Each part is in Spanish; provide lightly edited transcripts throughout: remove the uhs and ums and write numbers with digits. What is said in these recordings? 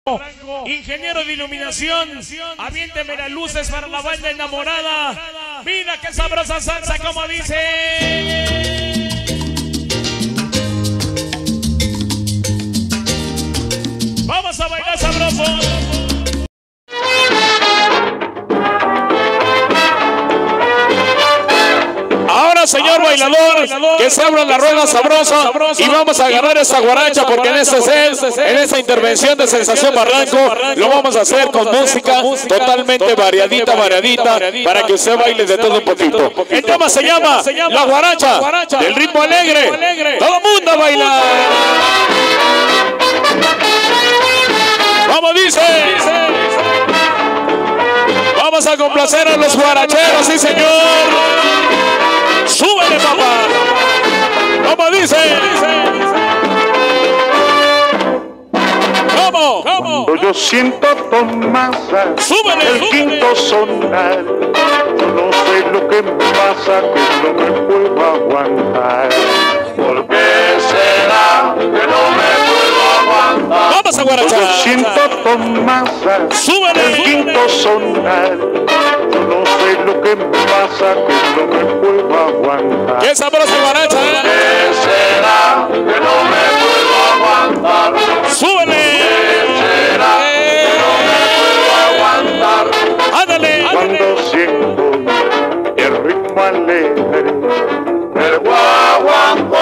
Ingeniero de iluminación, aviénteme las luces para la banda enamorada. Mira qué sabrosa salsa, como dice. Vamos a bailar sabroso. Ahora, señor bailador, que se abra la rueda sabrosa y vamos a agarrar esta guaracha, porque en esta intervención de Sensación Barranco lo vamos a hacer con música totalmente variadita, para que usted baile de todo un poquito. El tema se llama La Guaracha, del ritmo alegre. Todo el mundo a bailar. Vamos, dice. Vamos a complacer a los guaracheros, sí señor. ¡Súbele, papá! ¿Cómo dice? ¿Cómo? Yo siento Tomasa, ¡súbele, el quinto sonar. Yo no sé lo que me pasa, que no me puedo aguantar. ¿Por qué será que no me puedo aguantar? Vamos a guarachar. Yo siento Tomasa, ¡súbele, el quinto sonar. Yo no sé lo que me pasa, que no me puedo aguantar. ¡Qué sabrosa guaracha! ¿Por qué será que no me puedo aguantar? ¡Súbele! ¿Será que no me puedo aguantar? ¡Ándale! Cuando siento el ritmo alegre del guaguancó,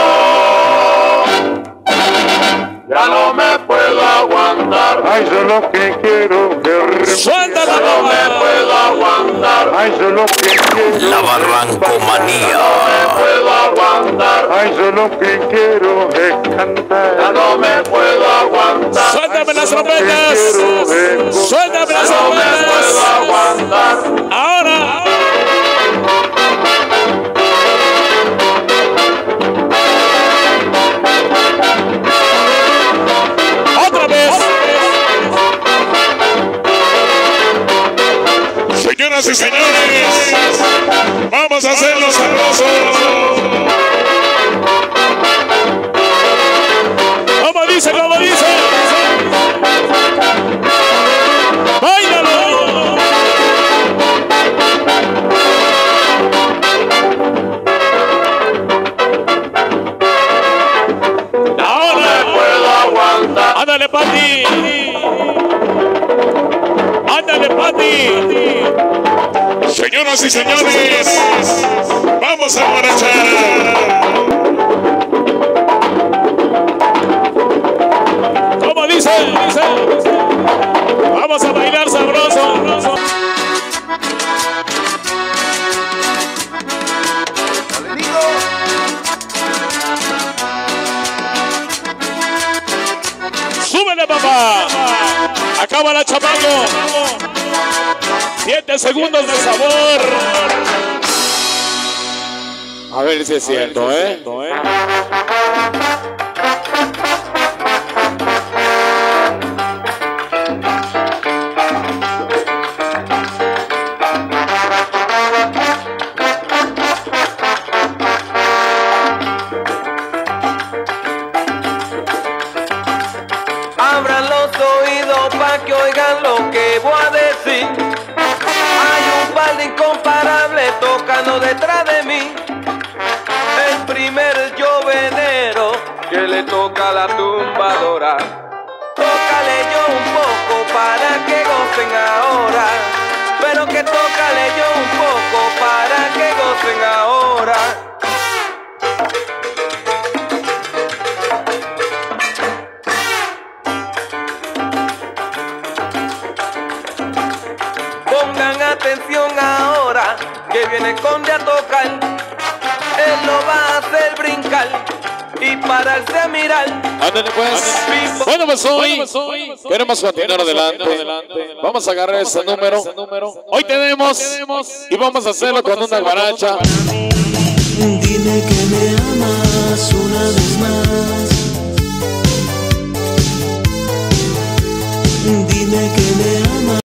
ya no me puedo aguantar. Ay, yo lo que quiero es ¡suéltala! ya no me puedo aguantar. Ay, yo lo que quiero La Barrancomanía. no me puedo aguantar. Ay, yo lo que quiero es cantar. Ya no me puedo aguantar. ¡Suéltame las trompetas! ¡Suéltame las No me puedo trompetas! aguantar. ¡Ahora! ¡Otra vez! Señoras y señores, vamos a hacerlo sabroso. ¿Cómo dice? ¡Báilalo! ¡Ahora! Puedo aguantar. ¡Ándale, Pati! ¡Ándale, Pati! Señoras y señores, vamos a marchar. ¿Cómo dice? Vamos a bailar sabroso. ¡Súbele, papá! Acaba la chamaco. 7 segundos de sabor. A ver si es cierto, ¿eh? Abran los oídos pa' que oigan lo que voy a decir. Hay un par de incomparables tocando detrás de mí. El primer llovenero que le toca la tumbadora. Tócale yo un poco para que gocen ahora. Pero que tócale yo un poco para que gocen ahora. Pongan atención ahora, que viene Conde a tocar. Él lo va a hacer brincar y pararse a mirar. Ándale, pues. Bueno, pues hoy queremos continuar adelante. Vamos a agarrar ese número. Hoy tenemos y vamos a hacerlo con una guaracha. Dime que me amas una vez más. Dime que me amas.